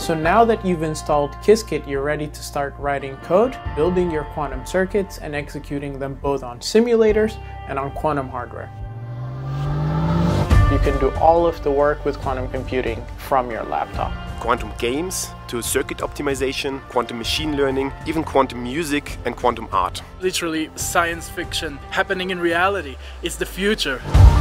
So now that you've installed Qiskit, you're ready to start writing code, building your quantum circuits, and executing them both on simulators and on quantum hardware. You can do all of the work with quantum computing from your laptop. Quantum games to circuit optimization, quantum machine learning, even quantum music and quantum art. Literally science fiction happening in reality. It's the future.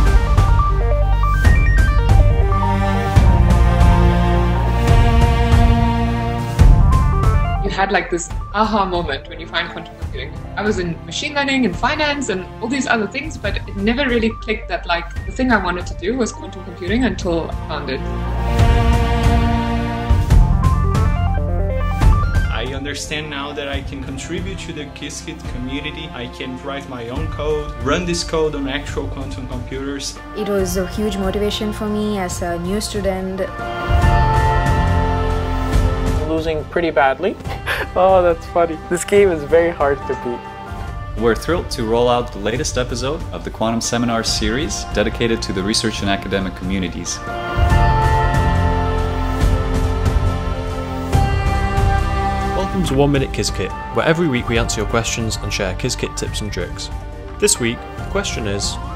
You had like this aha moment when you find quantum computing. I was in machine learning and finance and all these other things, but it never really clicked that like the thing I wanted to do was quantum computing until I found it. I understand now that I can contribute to the Qiskit community. I can write my own code, run this code on actual quantum computers. It was a huge motivation for me as a new student. Losing pretty badly. Oh, that's funny. This game is very hard to beat. We're thrilled to roll out the latest episode of the Quantum Seminar series dedicated to the research and academic communities. Welcome to 1 Minute Qiskit, where every week we answer your questions and share Qiskit tips and tricks. This week, the question is,